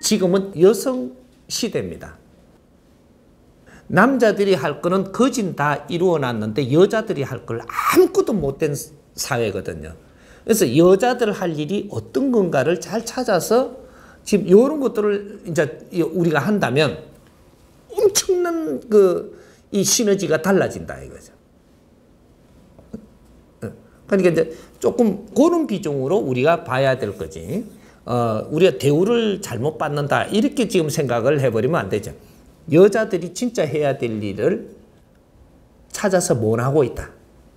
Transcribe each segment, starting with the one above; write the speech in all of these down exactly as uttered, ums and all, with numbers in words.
지금은 여성 시대입니다. 남자들이 할 거는 거진 다 이루어놨는데 여자들이 할 걸 아무것도 못된 사회거든요. 그래서 여자들 할 일이 어떤 건가를 잘 찾아서 지금 이런 것들을 이제 우리가 한다면 엄청난 그 이 시너지가 달라진다 이거죠. 그러니까 이제 조금 그런 비중으로 우리가 봐야 될 거지. 어, 우리가 대우를 잘못 받는다 이렇게 지금 생각을 해버리면 안 되죠. 여자들이 진짜 해야 될 일을 찾아서 못 하고 있다.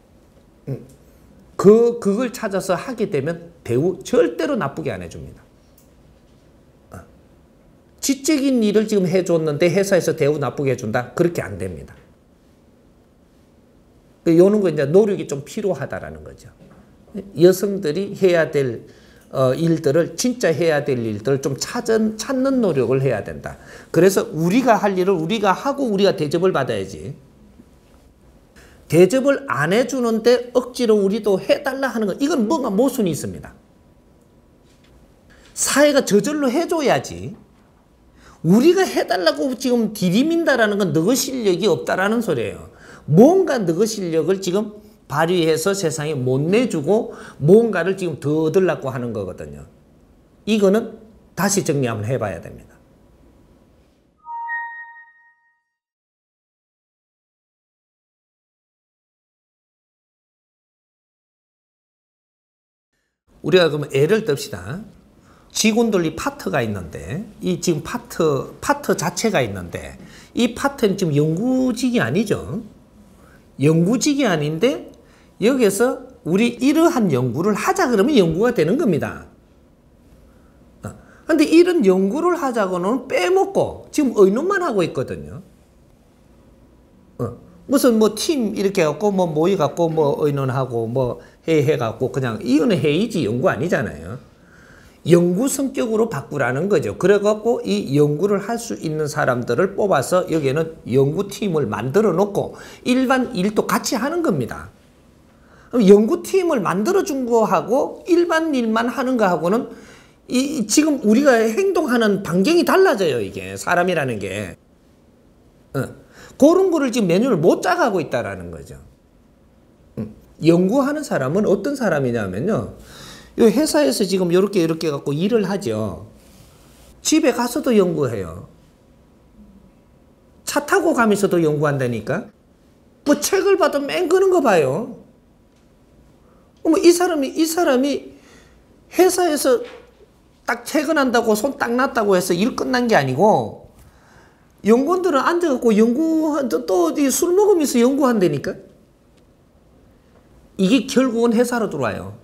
그, 그걸 찾아서 하게 되면 대우 절대로 나쁘게 안 해줍니다. 지적인 일을 지금 해줬는데 회사에서 대우 나쁘게 해준다? 그렇게 안 됩니다. 요런 거 이제 노력이 좀 필요하다라는 거죠. 여성들이 해야 될 어, 일들을 진짜 해야 될 일들을 좀 찾은, 찾는 노력을 해야 된다. 그래서 우리가 할 일을 우리가 하고 우리가 대접을 받아야지. 대접을 안 해주는데 억지로 우리도 해달라 하는 건 이건 뭔가 모순이 있습니다. 사회가 저절로 해줘야지. 우리가 해달라고 지금 디디민다라는 건 너의 실력이 없다라는 소리예요. 뭔가 너의 실력을 지금 발휘해서 세상에 못 내주고 뭔가를 지금 더 얻으려고 하는 거거든요. 이거는 다시 정리 한번 해봐야 됩니다. 우리가 그러면 예를 듭시다. 직원들이 파트가 있는데 이 지금 파트 파트 자체가 있는데 이 파트는 지금 연구직이 아니죠. 연구직이 아닌데 여기서 우리 이러한 연구를 하자 그러면 연구가 되는 겁니다. 그런데 이런 연구를 하자고는 빼먹고 지금 의논만 하고 있거든요. 어. 무슨 뭐 팀 이렇게 해갖고 뭐 모여갖고 뭐 의논하고 뭐 회의해갖고 그냥 이거는 회의지 연구 아니잖아요. 연구 성격으로 바꾸라는 거죠. 그래갖고 이 연구를 할 수 있는 사람들을 뽑아서 여기에는 연구팀을 만들어 놓고 일반 일도 같이 하는 겁니다. 그럼 연구팀을 만들어 준 거하고 일반 일만 하는 거하고는 이 지금 우리가 행동하는 반경이 달라져요. 이게 사람이라는 게. 어. 그런 거를 지금 메뉴를 못 짜가고 있다라는 거죠. 음. 연구하는 사람은 어떤 사람이냐면요. 이 회사에서 지금 이렇게 이렇게 갖고 일을 하죠. 집에 가서도 연구해요. 차 타고 가면서도 연구한다니까. 뭐 책을 봐도 맨 그런 거 봐요. 뭐 이 사람이 이 사람이 회사에서 딱 퇴근한다고 손 딱 놨다고 해서 일 끝난 게 아니고 연구원들은 앉아갖고 연구 또 술 먹으면서 연구한다니까. 이게 결국은 회사로 들어와요.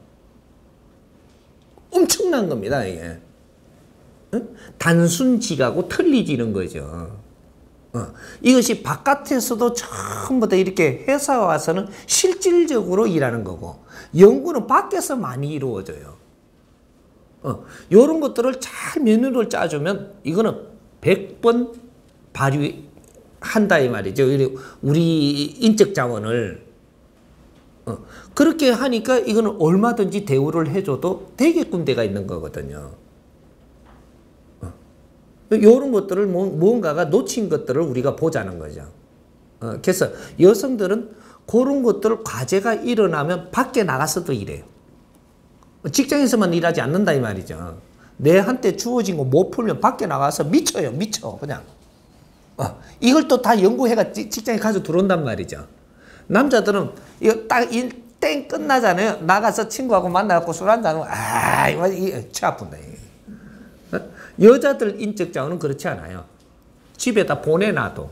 엄청난 겁니다, 이게. 응? 단순 지가고 틀리지는 거죠. 어. 이것이 바깥에서도 전부 다 이렇게 회사 와서는 실질적으로 일하는 거고, 연구는 밖에서 많이 이루어져요. 어. 이런 것들을 잘 메뉴를 짜주면, 이거는 백 번 발휘한다, 이 말이죠. 우리 인적 자원을. 어, 그렇게 하니까 이거는 얼마든지 대우를 해줘도 되게끔 데가 있는 거거든요. 어. 이런 것들을 무언가가 놓친 것들을 우리가 보자는 거죠. 어, 그래서 여성들은 그런 것들 과제가 일어나면 밖에 나가서도 일해요. 직장에서만 일하지 않는다 이 말이죠. 내한테 주어진 거 못 풀면 밖에 나가서 미쳐요. 미쳐 그냥. 어, 이걸 또 다 연구해가 직장에 가서 들어온단 말이죠. 남자들은 이거 딱 일 땡 끝나잖아요. 나가서 친구하고 만나갖고 술 한잔하고 아 이거 치 아픈다. 어? 여자들 인적 자원은 그렇지 않아요. 집에다 보내놔도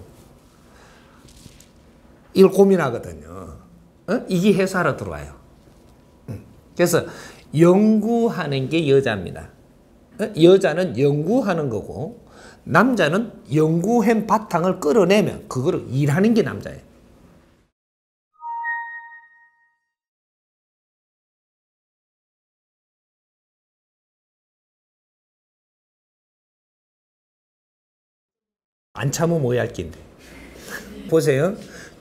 이걸 고민하거든요. 어? 이게 회사로 들어와요. 그래서 연구하는 게 여자입니다. 어? 여자는 연구하는 거고 남자는 연구한 바탕을 끌어내면 그거를 일하는 게 남자예요. 안 참으면 뭐야 할 낀데. 보세요.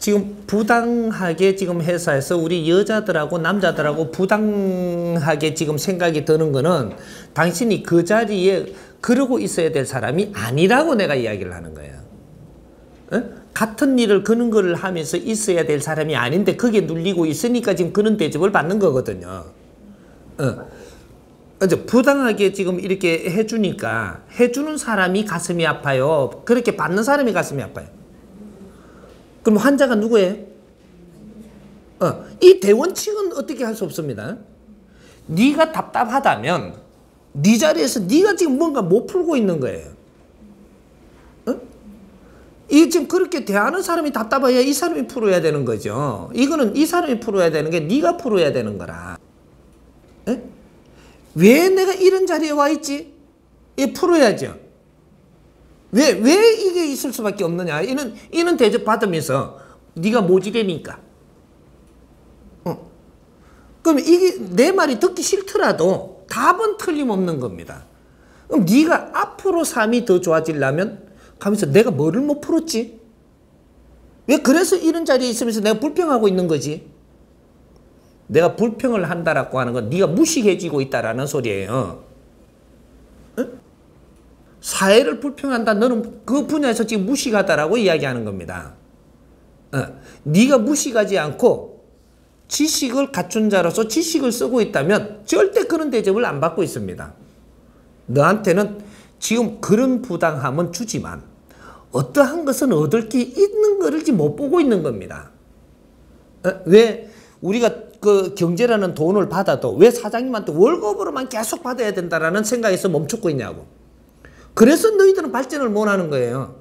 지금 부당하게 지금 회사에서 우리 여자들하고 남자들하고 부당하게 지금 생각이 드는 거는 당신이 그 자리에 그러고 있어야 될 사람이 아니라고 내가 이야기를 하는 거예요. 어? 같은 일을 그런 거를 하면서 있어야 될 사람이 아닌데 그게 눌리고 있으니까 지금 그런 대접을 받는 거거든요. 어. 이제 부당하게 지금 이렇게 해주니까 해주는 사람이 가슴이 아파요. 그렇게 받는 사람이 가슴이 아파요. 그럼 환자가 누구예요? 어, 이 대원칙은 어떻게 할 수 없습니다. 네가 답답하다면 네 자리에서 네가 지금 뭔가 못 풀고 있는 거예요. 어? 이 지금 그렇게 대하는 사람이 답답해야 이 사람이 풀어야 되는 거죠. 이거는 이 사람이 풀어야 되는 게 네가 풀어야 되는 거라. 에? 왜 내가 이런 자리에 와 있지? 이 풀어야죠. 왜, 왜 이게 있을 수밖에 없느냐? 이는, 이는 대접 받으면서 네가 모지래니까. 어. 그럼 이게 내 말이 듣기 싫더라도 답은 틀림없는 겁니다. 그럼 네가 앞으로 삶이 더 좋아지려면 가면서 내가 뭐를 못 풀었지? 왜 그래서 이런 자리에 있으면서 내가 불평하고 있는 거지? 내가 불평을 한다라고 하는 건 네가 무식해지고 있다라는 소리예요. 응? 사회를 불평한다. 너는 그 분야에서 지금 무식하다라고 이야기하는 겁니다. 어. 네가 무식하지 않고 지식을 갖춘 자로서 지식을 쓰고 있다면 절대 그런 대접을 안 받고 있습니다. 너한테는 지금 그런 부당함은 주지만 어떠한 것은 얻을 게 있는 거를 지금 못 보고 있는 겁니다. 어? 왜 우리가 그 경제라는 돈을 받아도 왜 사장님한테 월급으로만 계속 받아야 된다라는 생각에서 멈추고 있냐고. 그래서 너희들은 발전을 못 하는 거예요.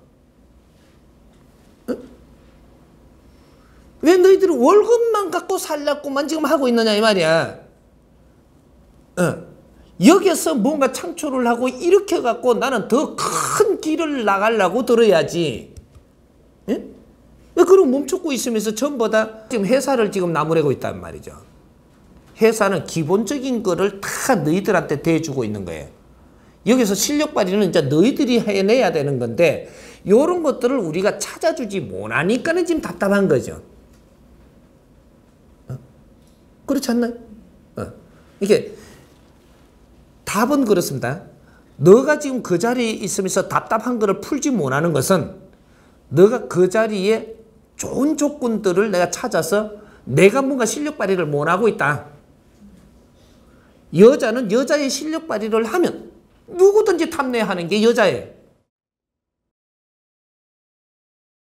어? 왜 너희들은 월급만 갖고 살려고만 지금 하고 있느냐 이 말이야. 어. 여기서 뭔가 창출을 하고 이렇게 갖고 나는 더 큰 길을 나가려고 들어야지. 예? 왜 그럼 멈추고 있으면서 전부 다 지금 회사를 지금 나무래고 있단 말이죠. 회사는 기본적인 거를 다 너희들한테 대주고 있는 거예요. 여기서 실력 발휘는 이제 너희들이 해내야 되는 건데 이런 것들을 우리가 찾아주지 못하니까는 지금 답답한 거죠. 어? 그렇지 않나요? 어. 이게 답은 그렇습니다. 너가 지금 그 자리에 있으면서 답답한 거를 풀지 못하는 것은 너가 그 자리에 좋은 조건들을 내가 찾아서 내가 뭔가 실력 발휘를 못하고 있다. 여자는 여자의 실력 발휘를 하면 누구든지 탐내하는 게 여자예요.